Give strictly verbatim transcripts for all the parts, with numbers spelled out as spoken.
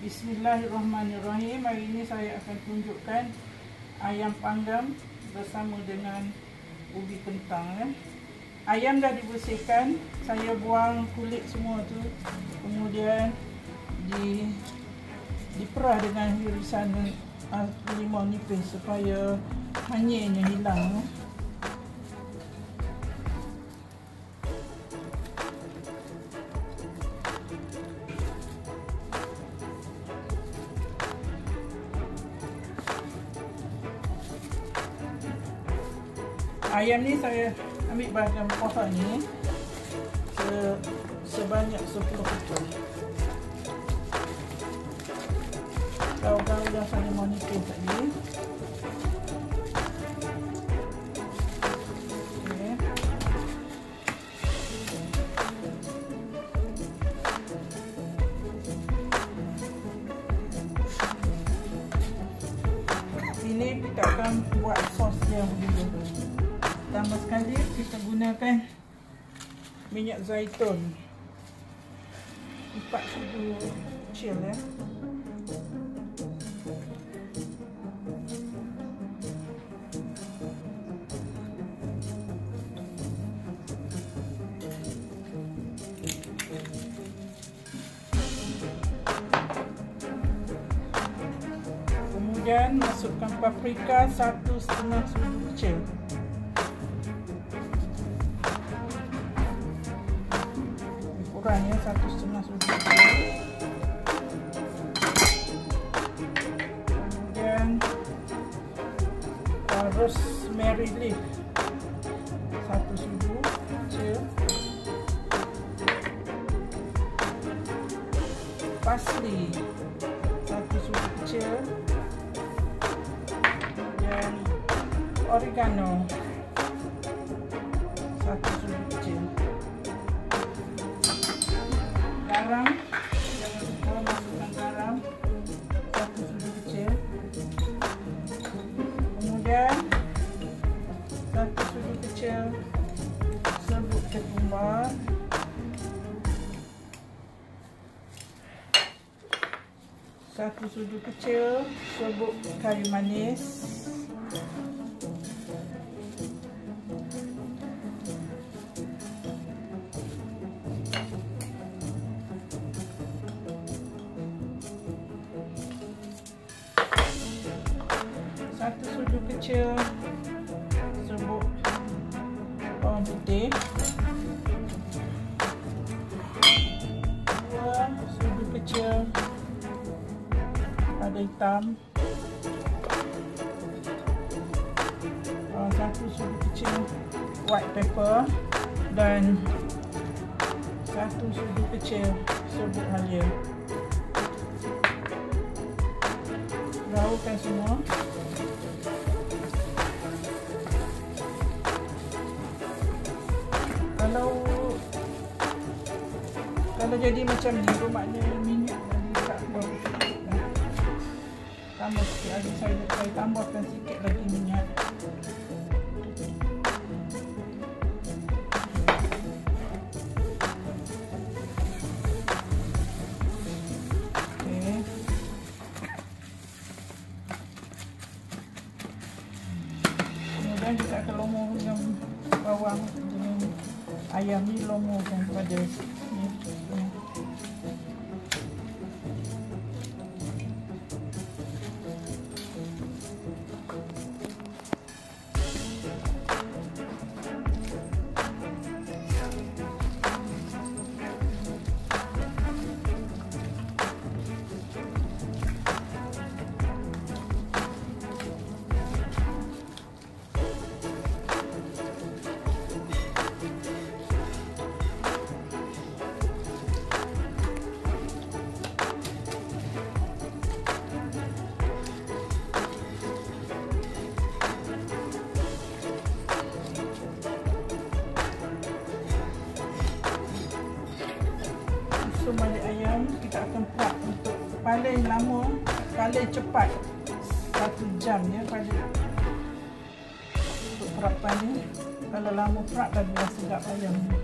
Bismillahirrahmanirrahim. Hari ini saya akan tunjukkan ayam panggang bersama dengan ubi kentang. Ya. Ayam dah dibersihkan, saya buang kulit semua tu, kemudian di diperah dengan irisan uh, limau nipis supaya hanyirnya hilang. Ya. Ayam ni saya ambil bahagian pohon ni se, sebanyak sepuluh ekor. Gaul-gaul dah saya mau nipis tadi. Okay. Ini kita akan buat sos dia dulu. Pertama sekali kita gunakan minyak zaitun empat sudu kecil ya. Kemudian masukkan paprika satu setengah sudu kecil. Kurangnya satu setengah sudu kecil. Kemudian uh, rosemary leaf satu sudu kecil. Parsley satu sudu kecil. Kemudian oregano satu sudu kecil. Garam, jangan lupa masukkan garam satu sudu kecil. Kemudian satu sudu kecil serbuk ketumbar. Satu sudu kecil serbuk kayu manis. Satu sudu kecil serbuk bawang putih. Dua sudu kecil lada hitam. Satu sudu kecil white pepper dan satu sudu kecil serbuk halia. Gaulkan semua. Kalau kalau jadi macam ni, bermakna minyak lagi tak berapa. Tambah sikit lagi, saya, saya tambahkan sikit lagi minyak. Okay. Kemudian kita akan lomorkan bawang dengan ayam ni, lomorkan pada ni. Balik ayam kita akan prep untuk paling lama, paling cepat satu jam ya paling untuk perapan ni. Kalau lama prep dah biar sedap ayam ni.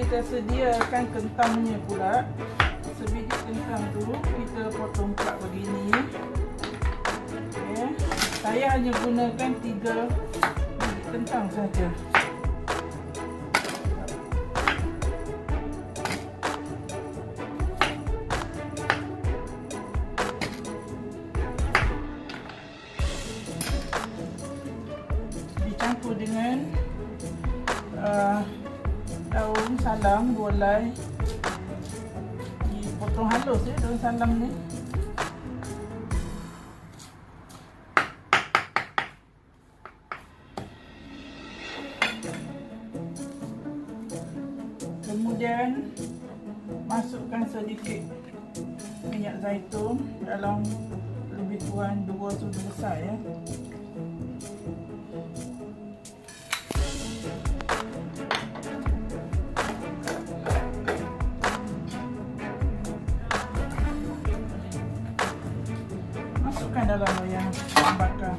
kita sediakan kentangnya pula. Sebiji kentang tu kita potong empat begini. Okay. Saya hanya gunakan tiga biji kentang saja. Dicampur dengan uh, daun salam dua helai. Dipotong halus ya daun salam ni. Kemudian masukkan sedikit minyak zaitun dalam lebih kurang dua sudu besar ya. Masukkan dalam loyang bakar.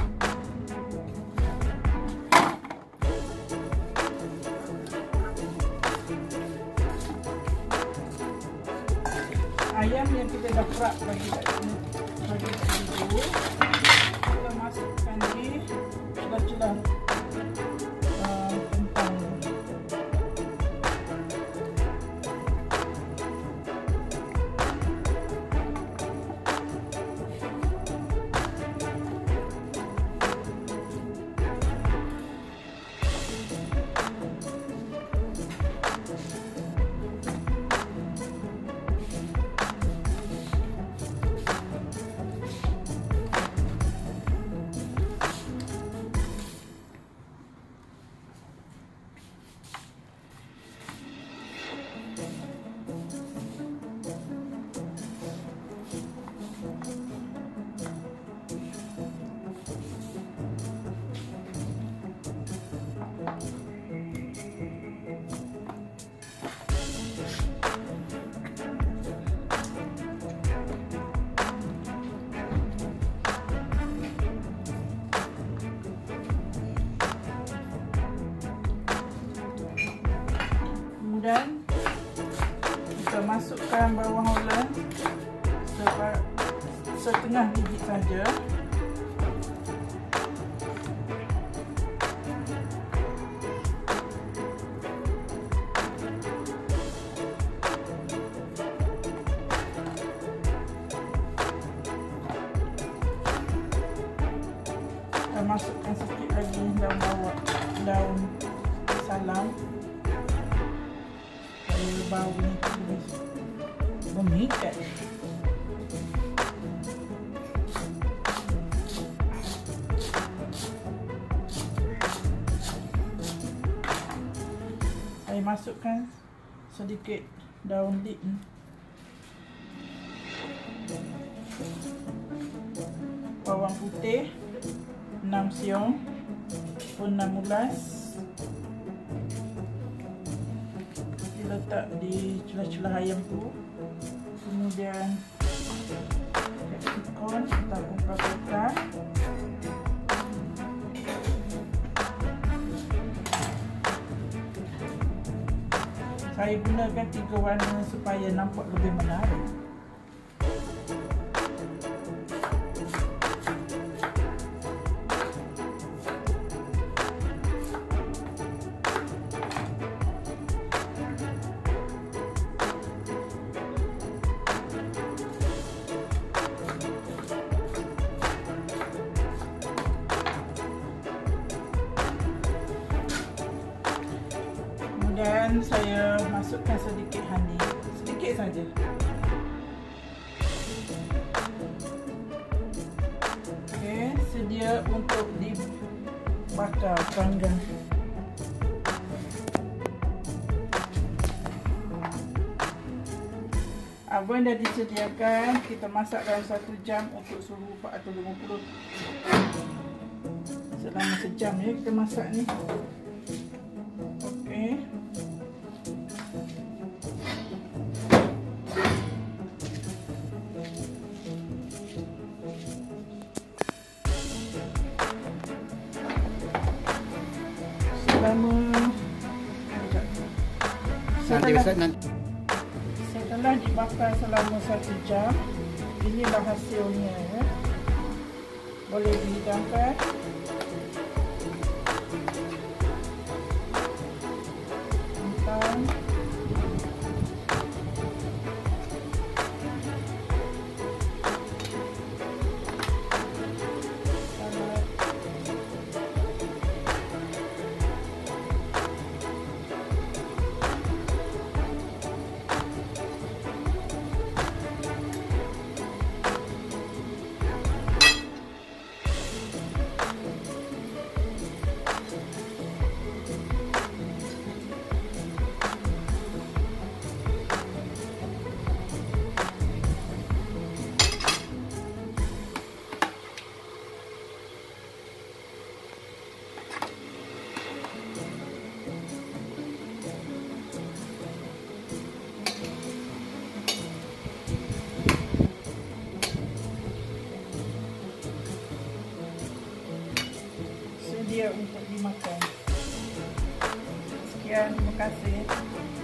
Ayam yang kita dah prep bagi kat sini, bagi kat situ, kita masukkan di celah-celah uh, kentang. Dan kita masukkan bawang holland setengah biji saja. Kita masukkan sikit lagi daun bawang, daun salam. Bau ni memikat. Saya masukkan sedikit daun lip ni. Bawang putih enam siung pun enam ulas. Letak di celah-celah ayam tu. Kemudian capsicum ataupun paprika. Saya gunakan tiga warna supaya nampak lebih menarik. Dan saya masukkan sedikit honey, sedikit saja. Okey, sedia untuk dibakar panggang. Abang dah disediakan, kita masak dalam satu jam untuk suhu empat ratus lima puluh. Selama sejam ya kita masak ni. Okey. Selama Nanti Setelah, Ustaz nanti. setelah dibakar selama satu jam, inilah hasilnya ya. Boleh dihidangkan. Kentang. Sedia untuk dimakan. Sekian, terima kasih.